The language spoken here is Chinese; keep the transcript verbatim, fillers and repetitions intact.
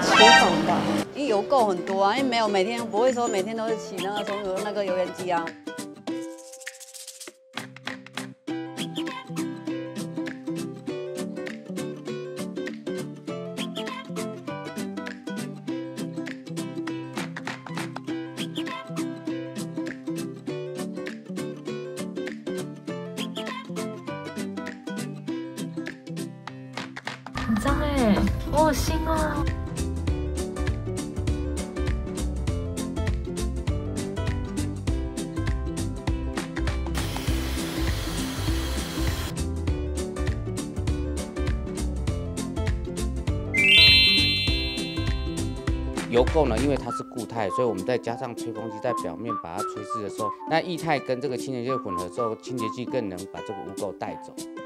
厨房吧，因为油垢很多啊，因为没有每天不会说每天都是洗那个冲油那个油烟机啊。 很脏哎，好恶心哦！ 油垢呢，因为它是固态，所以我们再加上吹风机在表面把它吹湿的时候，那液态跟这个清洁剂混合之后，清洁剂更能把这个污垢带走。